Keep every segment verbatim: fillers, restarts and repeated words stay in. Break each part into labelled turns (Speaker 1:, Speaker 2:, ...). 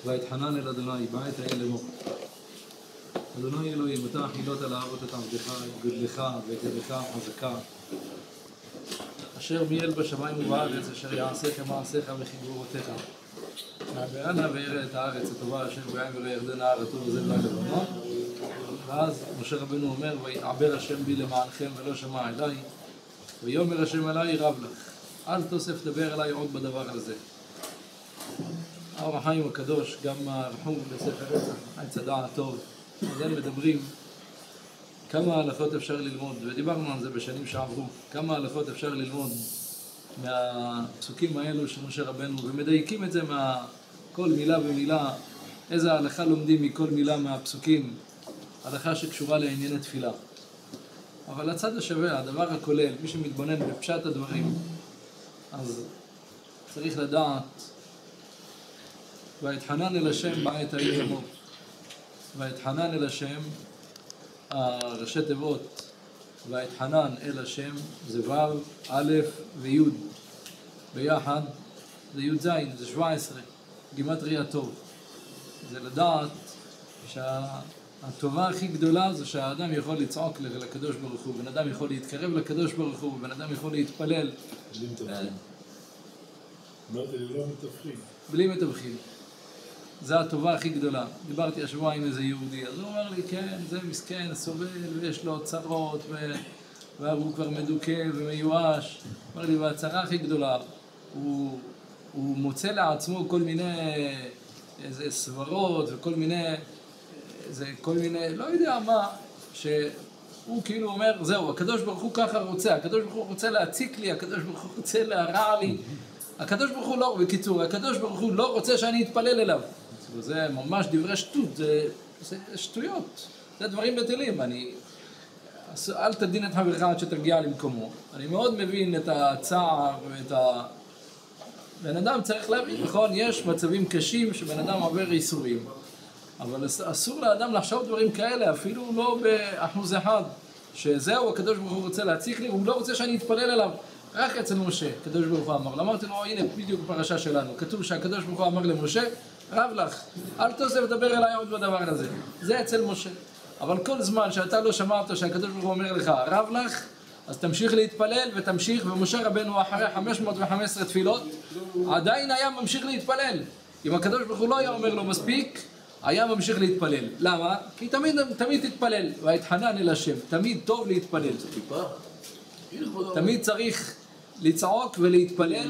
Speaker 1: ויתחנן אל אדוני בעת ההיא לאמור. אדוני אלוהים, אתה חילות על האבות את עבדך, את גדלך ואת ידך חזקה, אשר מיל בשמיים ובארץ, אשר יעשיך מעשיך וחיגורותיך. נעברנה וירא את הארץ הטובה אשר בים ולא ירדן ההר הטוב הזה והלבנון. ואז משה רבנו אומר, ויעבר השם בי למענכם ולא שמע אליי, ויאמר השם אליי רב לך, אל תוסף דבר אליי עוד בדבר הזה. האור החיים הקדוש, גם הרחום בספר רצח, עץ הדעת הטוב, אז הם מדברים כמה הלכות אפשר ללמוד, ודיברנו על זה בשנים שעברו, כמה הלכות אפשר ללמוד מהפסוקים האלו של משה רבנו, ומדייקים את זה מכל מילה ומילה, איזה הלכה לומדים מכל מילה מהפסוקים, הלכה שקשורה לענייני תפילה. אבל הצד השווה, הדבר הכולל, מי שמתבונן בפשט הדברים, אז צריך לדעת, ויתחנן אל השם בעת ההיא לאמור. ויתחנן אל השם, הראשי תיבות, ויתחנן אל השם, זה ו' א' וי' ביחד, זה י' ז', זה שבע עשרה, גימטריה טוב. זה לדעת שהטובה הכי גדולה זה שהאדם יכול לצעוק לקדוש ברוך הוא, בן אדם יכול להתקרב לקדוש ברוך הוא, בן אדם יכול להתפלל.
Speaker 2: בלי מתווכים. אמרתי לי, לא מתווכים.
Speaker 1: בלי מתווכים. זה הטובה הכי גדולה. דיברתי השבוע עם איזה יהודי, אז הוא אומר לי, כן, זה מסכן, סובל, ויש לו צרות, והוא כבר מדוכא ומיואש. הוא אומר לי, והצרה הכי גדולה, הוא, הוא מוצא לעצמו כל מיני איזה סברות וכל מיני, איזה, כל מיני, לא יודע מה, שהוא כאילו אומר, זהו, הקדוש ברוך הוא ככה רוצה, הקדוש ברוך הוא רוצה להציק לי, הקדוש ברוך הוא רוצה להרע לי, הקדוש ברוך הוא לא, בקיצור, הקדוש ברוך הוא לא רוצה שאני אתפלל אליו. זה ממש דברי שטות, זה, זה שטויות, זה דברים בטלים. אני, אל תדין את חברך עד שתגיע למקומו. אני מאוד מבין את הצער ואת ה... בן אדם צריך להבין, נכון, יש מצבים קשים שבן אדם עובר איסורים, אבל אסור לאדם לחשוב דברים כאלה, אפילו לא באחוז אחד, שזהו, הקדוש ברוך הוא רוצה להציק לי, הוא לא רוצה שאני אתפלל אליו. רק אצל משה, הקדוש ברוך הוא אמר, אמרתי לו, הנה בדיוק בפרשה שלנו, כתוב שהקדוש ברוך הוא אמר למשה, רב לך, אל תוסף דבר אליי עוד בדבר הזה. זה אצל משה. אבל כל זמן שאתה לא שמעת שהקדוש ברוך הוא אומר לך, רב לך, אז תמשיך להתפלל ותמשיך, ומשה רבנו אחרי חמש מאות וחמש עשרה תפילות, עדיין היה ממשיך להתפלל. אם הקדוש ברוך הוא לא היה אומר לו מספיק, היה ממשיך להתפלל. למה? כי תמיד, תמיד תתפלל, ויתחנן אל השם, תמיד טוב להתפלל. תמיד צריך לצעוק ולהתפלל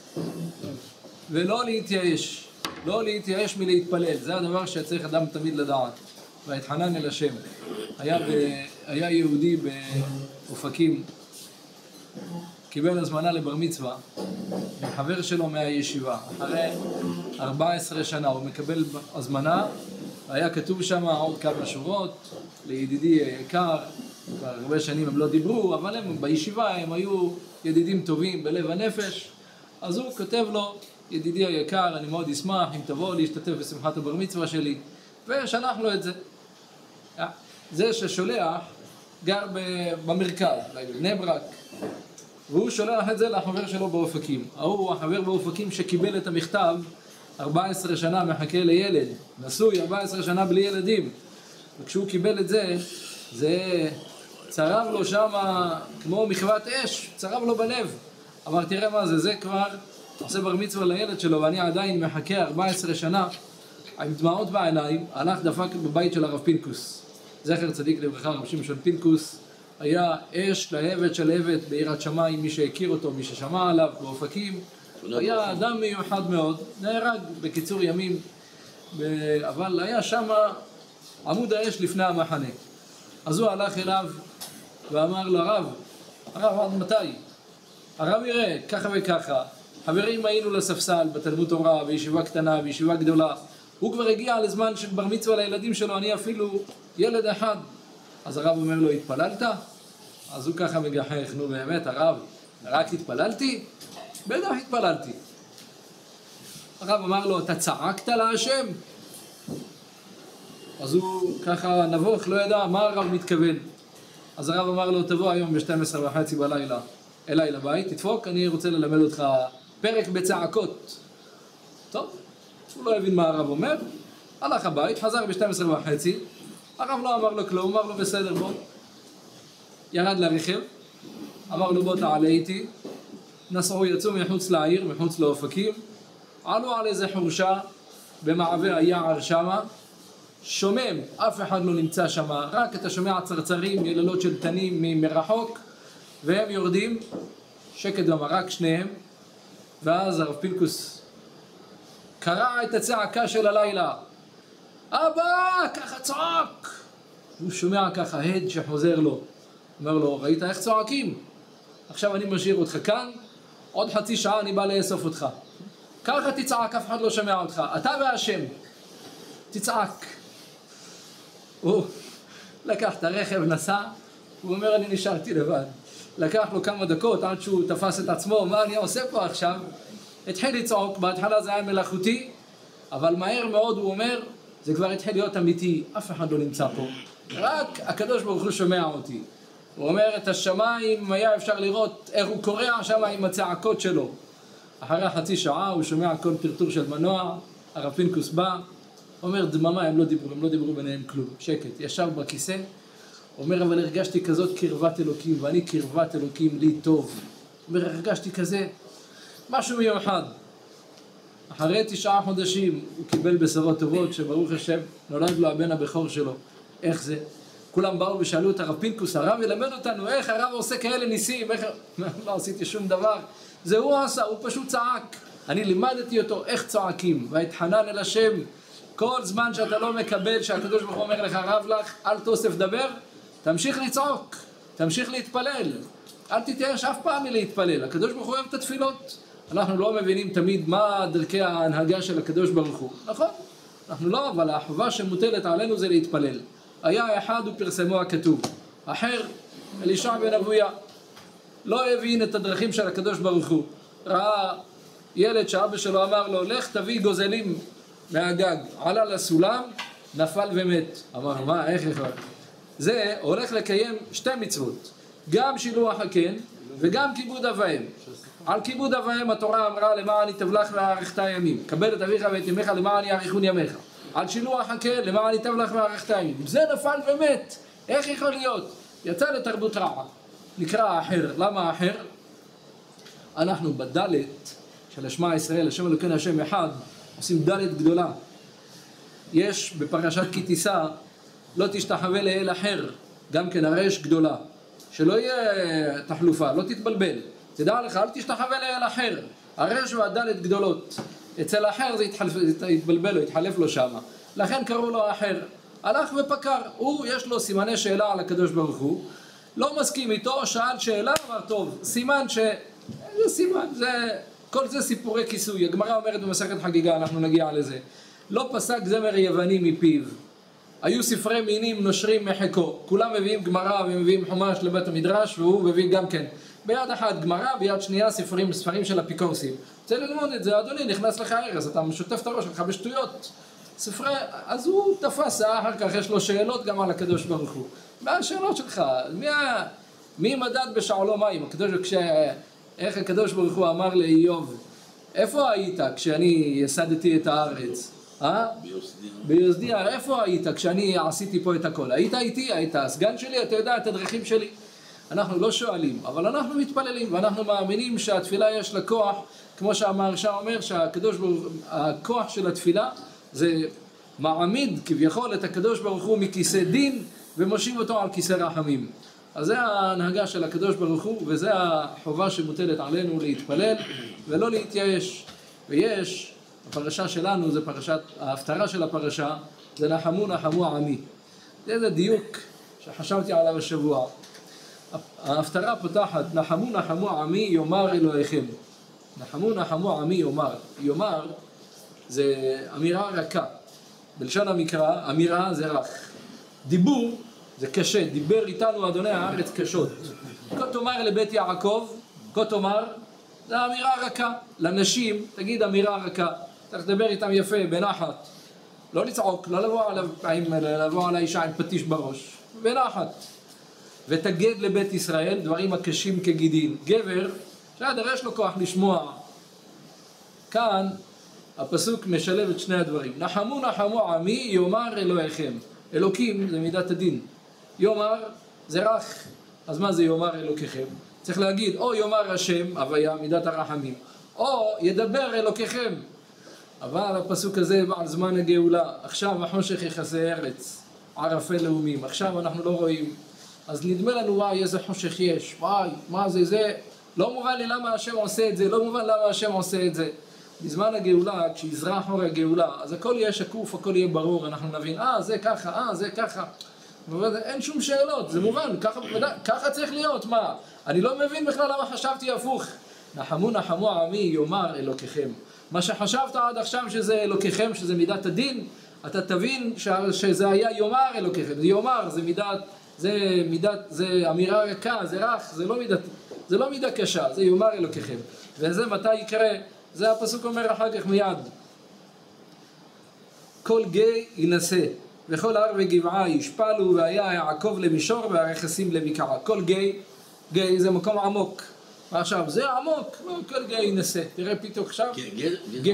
Speaker 1: ולא להתייאש. לא להתייאש מלהתפלל, זה הדבר שצריך אדם תמיד לדעת. ויתחנן אל השם. היה, ב... היה יהודי באופקים, קיבל הזמנה לבר מצווה, חבר שלו מהישיבה. אחרי ארבע עשרה שנה הוא מקבל הזמנה, היה כתוב שם עוד כמה שורות, לידידי יקר, כבר הרבה שנים הם לא דיברו, אבל הם בישיבה הם היו ידידים טובים בלב הנפש, אז הוא כותב לו, ידידי היקר, אני מאוד אשמח אם תבוא להשתתף בשמחת הבר מצווה שלי, ושלח לו את זה. זה ששולח גר במרכז, בבני ברק, והוא שולח את זה לחבר שלו באופקים. הוא החבר באופקים שקיבל את המכתב, ארבע עשרה שנה מחכה לילד, נשוי ארבע עשרה שנה בלי ילדים, וכשהוא קיבל את זה, זה צרב לו שם כמו מחוות אש, צרב לו בלב. אמר, תראה מה זה, זה כבר עושה בר מצווה לילד שלו, ואני עדיין מחכה ארבע עשרה שנה, עם דמעות בעיניים, הלך דפק בבית של הרב פינקוס. זכר צדיק לברכה, רב שמשון פינקוס, היה אש להבת של הבת בעירת שמיים, מי שהכיר אותו, מי ששמע עליו, באופקים, היה אדם מיוחד מאוד, נהרג בקיצור ימים, אבל היה שם עמוד האש לפני המחנה. אז הוא הלך אליו ואמר לו, הרב, הרב עד מתי? הרב יראה, ככה וככה, חברים היינו לספסל בתלמוד תורה, בישיבה קטנה, בישיבה גדולה, הוא כבר הגיע לזמן של בר מצווה לילדים שלו, אני אפילו ילד אחד. אז הרב אומר לו, התפללת? אז הוא ככה מגחך, נו באמת הרב, רק התפללתי? בטח התפללתי. הרב אמר לו, אתה צעקת להשם? אז הוא ככה נבוך, לא ידע מה הרב מתכוון. אז הרב אמר לו, תבוא היום ב-שתים עשרה וחצי בלילה אליי לבית, תדפוק, אני רוצה ללמד אותך פרק בצעקות. טוב, הוא לא הבין מה הרב אומר, הלך הבית, חזר ב-שתים עשרה וחצי, הרב לא אמר לו כלום, אמר לו בסדר בוא, ירד לרכב, אמר לו בוא תעלה איתי, נסעו, יצאו מחוץ לעיר, מחוץ לאופקים, עלו על איזה חורשה במעבר היער שמה, שומם, אף אחד לא נמצא שמה, רק אתה שומע צרצרים, יללות של תנים מרחוק, והם יורדים, שקט במרק שניהם, ואז הרב פינקוס קרא את הצעקה של הלילה, אבא, ככה צועק! הוא שומע ככה הד שחוזר לו, אומר לו, ראית איך צועקים? עכשיו אני משאיר אותך כאן, עוד חצי שעה אני בא לאסוף אותך. ככה תצעק, אף אחד לא שומע אותך, אתה והשם, תצעק. הוא לקח את הרכב, נסע, הוא אומר אני נשארתי לבד. לקח לו כמה דקות עד שהוא תפס את עצמו, מה אני עושה פה עכשיו? התחיל לצעוק, בהתחלה זה היה מלאכותי, אבל מהר מאוד הוא אומר, זה כבר התחיל להיות אמיתי, אף אחד לא נמצא פה. רק הקדוש ברוך הוא שומע אותי. הוא אומר את השמיים, היה אפשר לראות איך הוא קורע שם עם הצעקות שלו. אחרי חצי שעה הוא שומע כל טרטור של מנוע, הרב פינקוס בא, אומר דממה, הם לא דיברו, הם לא דיברו ביניהם כלום, שקט, ישב בכיסא, אומר אבל הרגשתי כזאת קרבת אלוקים, ואני קרבת אלוקים לי טוב. אומר הרגשתי כזה, משהו מיוחד. אחרי תשעה חודשים הוא קיבל בשורות טובות שברוך השם נולד לו הבן הבכור שלו. איך זה? כולם באו ושאלו את הרב פינקוס, הרב ילמד אותנו איך הרב עושה כאלה ניסים, איך... לא עשיתי שום דבר. זה הוא עשה, הוא פשוט צעק. אני לימדתי אותו איך צועקים, והתחנן אל השם. כל זמן שאתה לא מקבל, שהקדוש ברוך הוא אומר לך רב לך, אל תוסף דבר, תמשיך לצעוק, תמשיך להתפלל. אל תתייאש אף פעם מלהתפלל. הקדוש ברוך הוא אוהב את התפילות. אנחנו לא מבינים תמיד מה דרכי ההנהגה של הקדוש ברוך הוא. נכון? אנחנו לא, אבל החובה שמוטלת עלינו זה להתפלל. היה אחד ופרסמו הכתוב. אחר, אלישע בן אבויה, לא הבין את הדרכים של הקדוש ברוך הוא. ראה ילד שאבא שלו אמר לו, לך תביא גוזלים מהגג. עלה לסולם, נפל ומת. אמר, מה, איך יכול? זה הולך לקיים שתי מצוות. גם שילוח הקן וגם כיבוד אב ואם. על כיבוד אב ואם התורה אמרה למען ייטב לך וארכת ימים. כבד את אביך ואת אמך למען יאריכון ימיך. על שילוח הקן למען ייטב לך וארכת ימים. זה נפל ומת. איך יכול להיות? יצא לתרבות רעה. נקרא אחר. למה אחר? אנחנו בדלת של השמע ישראל, השם אלוקינו השם אחד, עושים דלת גדולה. יש בפרשת כי תישא, לא תשתחווה לאל אחר, גם כן הרש גדולה. שלא יהיה תחלופה, לא תתבלבל. תדע לך, אל תשתחווה לאל אחר. הרש והדלת גדולות. אצל אחר זה יתבלבל לו, יתחלף לו שם. לכן קראו לו אחר. הלך ופקר. הוא, יש לו סימני שאלה על הקדוש ברוך הוא. לא מסכים איתו, שאל שאלה, אמר טוב. סימן ש... זה סימן, זה... כל זה סיפורי כיסוי. הגמרא אומרת במסכת חגיגה, אנחנו נגיע לזה. לא פסק זמר יווני מפיו. היו ספרי מינים נושרים מחכו. כולם מביאים גמרא ומביאים חומש לבית המדרש, והוא מביא גם כן. ביד אחת גמרא, ביד שנייה ספרים, ספרים של אפיקורסים. רוצה ללמוד את זה, אדוני, נכנס לך ארז, אתה משותף את הראש שלך בשטויות. ספרי, אז הוא תפס, אחר כך יש לו שאלות גם על הקדוש ברוך הוא. מה השאלות שלך? מי, מי מדד בשעולו מים? הקדוש, כש, איך הקדוש ברוך הוא אמר לאיוב, איפה היית כשאני יסדתי את הארץ? אה? ביוסדיה. ביוסדיה, איפה היית כשאני עשיתי פה את הכל? היית איתי, היית הסגן שלי, אתה יודע את הדרכים שלי. אנחנו לא שואלים, אבל אנחנו מתפללים, ואנחנו מאמינים שהתפילה יש לה כוח, כמו שהמהרש"א אומר, שהקדוש ברוך, הכוח של התפילה זה מעמיד כביכול את הקדוש ברוך הוא מכיסא דין, ומושיב אותו על כיסא רחמים. אז זה ההנהגה של הקדוש ברוך הוא, וזה החובה שמוטלת עלינו להתפלל, ולא להתייאש. ויש, הפרשה שלנו, זה פרשת, ההפטרה של הפרשה, זה נחמו נחמו עמי. זה זה דיוק שחשבתי עליו השבוע. ההפטרה פותחת, נחמו נחמו עמי יאמר אלוהיכם. נחמו נחמו עמי יאמר. יאמר זה אמירה רכה. בלשון המקרא, אמירה זה רך. דיבור זה קשה. דיבר איתנו אדוני הארץ קשות. כה תאמר לבית יעקב, כה תאמר, זה אמירה רכה. לנשים, תגיד אמירה רכה. צריך לדבר איתם יפה, בנחת. לא לצעוק, לא לבוא עליו, לבוא על האישה עם פטיש בראש. בנחת. ותגד לבית ישראל דברים הקשים כגידין. גבר, שעד יש לו כוח לשמוע. כאן הפסוק משלב את שני הדברים. נחמו נחמו עמי יאמר אלוהיכם. אלוקים זה מידת הדין. יאמר זה רך. אז מה זה יאמר אלוקיכם? צריך להגיד או יאמר השם, הוויה, מידת הרחמים, או ידבר אלוקיכם. אבל הפסוק הזה בא על זמן הגאולה. עכשיו החושך יכסה ארץ, ערפל לאומים. עכשיו אנחנו לא רואים. אז נדמה לנו וואי איזה חושך יש. וואי מה זה זה? לא מובן לי למה השם עושה את זה. לא מובן למה השם עושה את זה. בזמן הגאולה, כשיזרח אור הגאולה, אז הכל יהיה שקוף, הכל יהיה ברור. אנחנו נבין, אה זה ככה, אה זה ככה. אין שום שאלות, זה מובן, ככה, ככה צריך להיות. מה? אני לא מבין בכלל למה חשבתי הפוך. נחמו נחמו עמי יאמר אלוקיכם. מה שחשבת עד עכשיו שזה אלוקיכם, שזה מידת הדין, אתה תבין שזה היה יאמר אלוקיכם. זה יאמר, זה מידת, זה מידת, זה אמירה רכה, זה רך, זה לא מידת, זה לא מידה קשה, זה יאמר אלוקיכם. וזה מתי יקרה? זה הפסוק אומר אחר כך מיד. כל גיא ינשא, וכל הר וגבעה ישפלו, והיה יעקב למישור והרכסים לבקעה. כל גיא, גיא זה מקום עמוק. ועכשיו זה עמוק, לא, כל גיא ינשא. תראה פתאום עכשיו. גיא.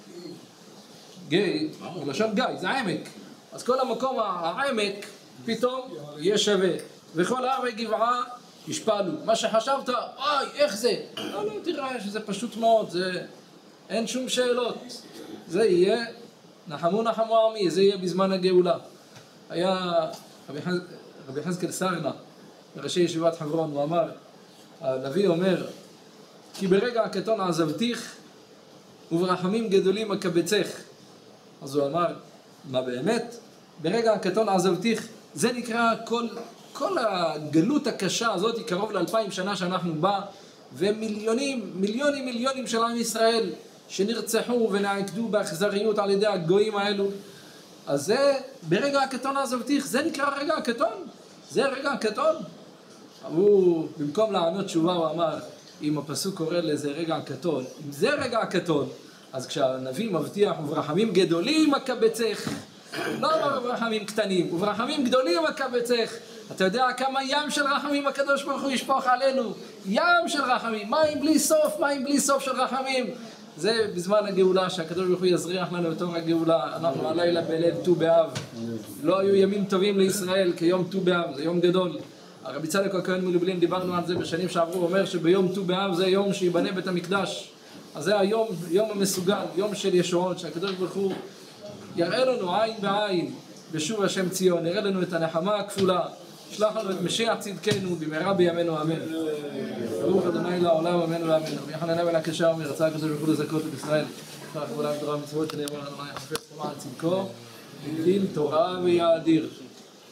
Speaker 1: גיא, בלשון גיא, זה עמק. אז כל המקום העמק פתאום יהיה שווה. וכל הר וגבעה ישפלו. מה שחשבת, אוי, איך זה? לא, לא, תראה שזה פשוט מאוד, זה... אין שום שאלות. זה יהיה, נחמו נחמו עמי, זה יהיה בזמן הגאולה. היה רבי חזקאל סרנה, ראשי ישיבת חברון, הוא אמר, הנביא אומר, כי ברגע הקטון עזבתיך, וברחמים גדולים אקבצך. אז הוא אמר, מה באמת? ברגע הקטון עזבתיך, זה נקרא כל, כל הגלות הקשה הזאת, היא קרוב לאלפיים שנה שאנחנו בה, ומיליונים, מיליונים, מיליונים של עם ישראל, שנרצחו ונעקדו באכזריות על ידי הגויים האלו. אז זה, ברגע הקטון עזבתיך, זה נקרא רגע הקטון? זה רגע הקטון? הוא, במקום לענות תשובה, הוא אמר, אם הפסוק קורא לזה רגע הקטון, אם זה רגע הקטון, אז כשהנביא מבטיח, וברחמים גדולים אקבצך, לא אמר וברחמים קטנים, וברחמים גדולים אקבצך. אתה יודע כמה ים של רחמים הקדוש ברוך הוא ישפוך עלינו? ים של רחמים, מים בלי סוף, מים בלי סוף של רחמים. זה בזמן הגאולה, שהקדוש ברוך הוא יזריח לנו את אור הגאולה. אנחנו הלילה בליל ט"ו באב. לא היו ימים טובים לישראל כיום ט"ו באב, זה יום גדול. הרבי צדוק הכהן מלובלין, דיברנו על זה בשנים שעברו, אומר שביום ט"ו באב זה יום שיבנה בית המקדש. אז זה היום, יום המסוגל, יום של ישועות, שהקדוש ברוך הוא יראה לנו עין בעין בשוב השם ציון, יראה לנו את הנחמה הכפולה, שלח לנו את משיח צדקנו במהרה בימינו אמן. ברוך ה' לעולם אמן ואמן. ויחננה ולקשר ומרצה הקדוש ברוך הוא לזכות את ישראל. כך עולם תורה ומצוות שנאמר לנו יחפש למען צדקו, יגדיל תורה ויאדיר.